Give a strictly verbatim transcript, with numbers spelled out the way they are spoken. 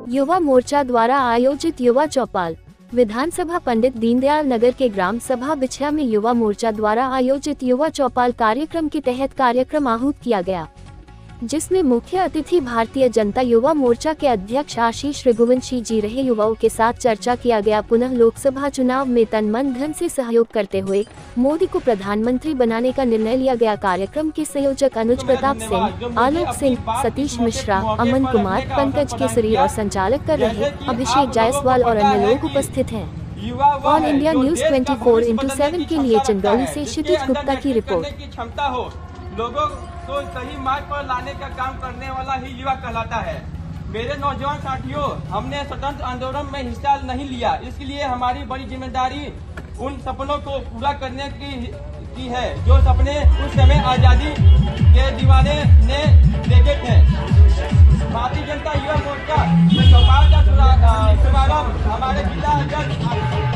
युवा मोर्चा द्वारा आयोजित युवा चौपाल। विधानसभा पंडित दीनदयाल नगर के ग्राम सभा बिछिया में युवा मोर्चा द्वारा आयोजित युवा चौपाल कार्यक्रम के तहत कार्यक्रम आहूत किया गया, जिसमें मुख्य अतिथि भारतीय जनता युवा मोर्चा के अध्यक्ष आशीष रघुवंशी जी रहे। युवाओं के साथ चर्चा किया गया। पुनः लोकसभा चुनाव में तन मन धन से सहयोग करते हुए मोदी को प्रधानमंत्री बनाने का निर्णय लिया गया। कार्यक्रम के संयोजक अनुज प्रताप सिंह, आलोक सिंह, सतीश मिश्रा, अमन कुमार, पंकज केसरी और संचालक कर रहे अभिषेक जायसवाल और अन्य लोग उपस्थित हैं। All India news twenty four into seven के लिए चंदौली से क्षितिज गुप्ता की रिपोर्ट। लोगों को सही मार्ग पर लाने का काम करने वाला ही युवा कहलाता है। मेरे नौजवान साथियों, हमने स्वतंत्र आंदोलन में हिस्सा नहीं लिया, इसलिए हमारी बड़ी जिम्मेदारी उन सपनों को पूरा करने की की है जो सपने उस समय आजादी के दीवाने ने देखे थे। भारतीय जनता युवा मोर्चा में चौपाल का शुभारंभ हमारे जिला अध्यक्ष